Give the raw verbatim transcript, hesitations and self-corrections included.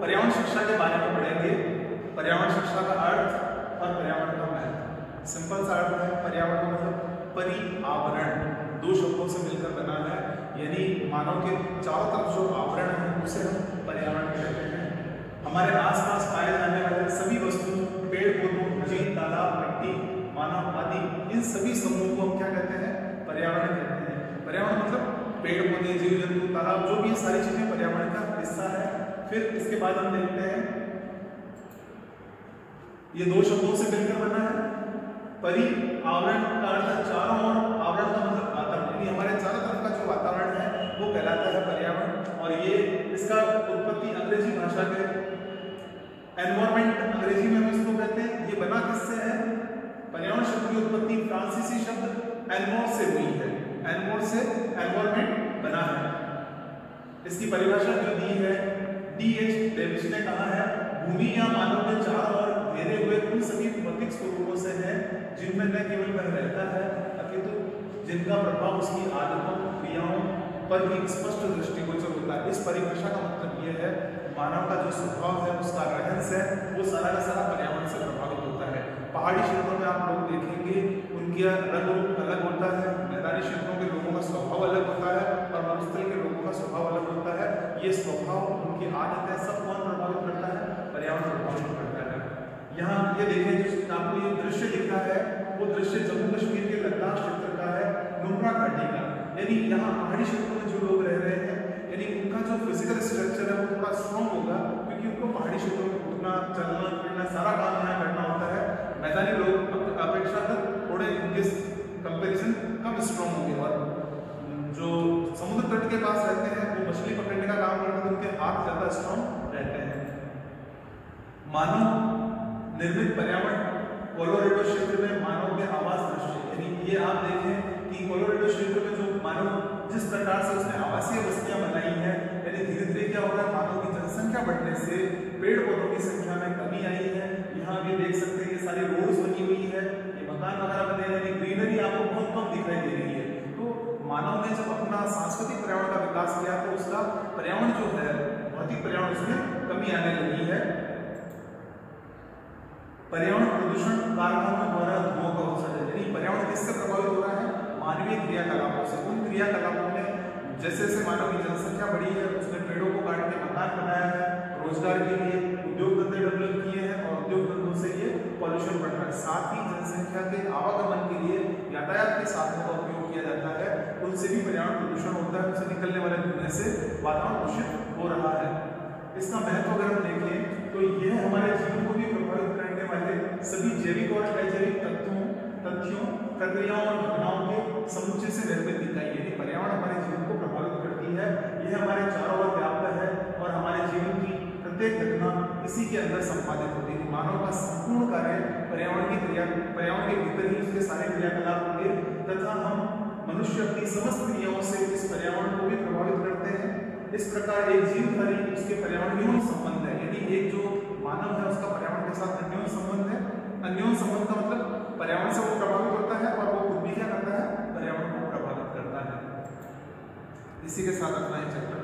पर्यावरण शिक्षा के बारे में पढ़ेंगे। पर्यावरण शिक्षा का अर्थ और पर्यावरण का महत्व। सिंपल सा अर्थ है पर्यावरण मतलब परिआवरण, दो शब्दों से मिलकर बना है, यानी मानव के चारों तरफ जो आवरण है उसे हम पर्यावरण कहते हैं। हमारे आसपास पाए जाने वाले सभी वस्तु, पेड़ पौधों, झील, तालाब, मिट्टी, मानव आदि, इन सभी समूह को हम क्या कहते हैं? पर्यावरण कहते हैं। पर्यावरण मतलब पेड़ पौधे, जीव जंतु, तालाब, जो भी सारी चीजें पर्यावरण का हिस्सा है। फिर इसके बाद हम देखते हैं ये दो शब्दों से मिलकर बना है। परिआवरण का अर्थ चारों ओर, आवरण का मतलब वातावरण, यानी हमारे चारों तरफ का जो वातावरण है वो कहलाता है पर्यावरण। और ये इसका उत्पत्ति अंग्रेजी भाषा के एनवायरमेंट, अंग्रेजी में हम इसको कहते हैं। ये बना किससे है? पर्यावरण शब्द की उत्पत्ति फ्रांसीसी शब्द एनवोर से हुई है। एनवोर से एनवायरमेंट बना है। इसकी परिभाषा जो दी है डी एच डेविस ने कहा है, भूमि या मानव के चारों ओर घेरे हुए उन सभी भौतिक स्वरूपों से है जिनमें न केवल वह रहता है अपितु जिनका प्रभाव उसकी आदतों, क्रियाओं पर भी स्पष्ट दृष्टिगोचर होता है। इस परिभाषा का मतलब यह है मानव का जो स्वभाव है, उसका रहन सहन, वो सारा का सारा पर्यावरण से प्रभावित होता है। पहाड़ी क्षेत्रों में आप लोग देखेंगे उनका रंग रूप अलग होता है, मैदानी क्षेत्रों के लोगों का स्वभाव अलग होता है और मरुस्थल के लोगों का स्वभाव अलग होता है। ये स्वभाव, उनकी आदतें सब कौन प्रभावित करता है? पर्यावरण प्रभावित करता है। यहाँ ये देखें जो आपको ये दृश्य दिख रहा है वो दृश्य जम्मू कश्मीर के लद्दाख क्षेत्र का है, नुब्रा घाटी का। यानी यहाँ पहाड़ी क्षेत्रों में जो लोग रह रहे हैं, यानी उनका जो फिजिकल स्ट्रक्चर है वो थोड़ा स्ट्रॉन्ग होगा, क्योंकि उनको पहाड़ी क्षेत्रों में उठना, चलना, फिरना सारा काम यहाँ करना होता है। मैदानी लोग अपेक्षाकृत थोड़े इनके कंपेरिजन कम स्ट्रॉन्ग होंगे। और जो समुद्र तट के पास रहते हैं वो मछली पकड़ने का काम करते हैं, उनके हाथ ज्यादा स्ट्रॉन्ग रहते हैं। मानव निर्मित पर्यावरण कोलोराडो क्षेत्र में मानव के आवास दृश्य, यानी ये आप देखें कि कोलोराडो क्षेत्र में जो मानव जिस प्रकार से उसने आवासीय बस्तियां बनाई है, यानी धीरे धीरे क्या हो रहा है, मानव की जनसंख्या बढ़ने से पेड़ पौधों की संख्या में कमी आई है। यहाँ भी देख सकते हैं ये सारी रोड्स बनी हुई है, ये मकान वगैरह बने हैं, ग्रीनरी आपको बहुत कम दिखाई दे रही है। तो मानव ने जब अपना सांस्कृतिक पर्यावरण का विकास किया तो उसका पर्यावरण जो है, भौतिक पर्यावरण, उसमें कमी आने लगी है। पर्यावरण प्रदूषण कारखानों द्वारा धुओं का उत्सर्जन, यानी पर्यावरण किससे प्रभावित हो रहा है? मानवीय क्रियाकलापों से। उन क्रियाकलापों में जैसे जैसे मानव की जनसंख्या बढ़ी है, उसने पेड़ों को काट के मकान बनाया है, रोजगार के लिए उद्योग धंधे डेवलप किए हैं और उद्योग धंधों से ये पॉल्यूशन बढ़ रहा है। साथ ही जनसंख्या के आवागमन के लिए यातायात के साधनों का उपयोग किया जाता है, उनसे भी पर्यावरण प्रदूषण होता है, उनसे निकलने वाले धुएं से वातावरण दूषित हो रहा है। इसका महत्व अगर हम देखें तो यह हमारे जीवन को भी प्रभावित करने वाले सभी जैविक और अजैविक तत्वों, तथ्यों, प्रक्रियाओं और घटनाओं के समुच्चय से निर्मित इकाई, यानी पर्यावरण हमारे जीवन को प्रभावित करती है। यह हमारे चारों ओर व्याप्त है और हमारे जीवन की प्रत्येक घटना इसी के अंदर संपादित होती है। मानव का संपूर्ण कार्य पर्यावरण की क्रिया, पर्यावरण के भीतर ही उसके सारे क्रियाकलाप होंगे तथा हम मनुष्य अपनी समस्त क्रियाओं से इस पर्यावरण को भी प्रभावित करते हैं। इस प्रकार एक जीवधारी उसके पर्यावरण संबंध है, यानी एक जो मानव है उसका पर्यावरण के साथ अन्योन्य संबंध है। अन्योन्य संबंध का मतलब पर्यावरण से वो प्रभावित होता है और वो खुद भी क्या करता है? पर्यावरण को प्रभावित करता है। इसी के साथ अपना चैप्टर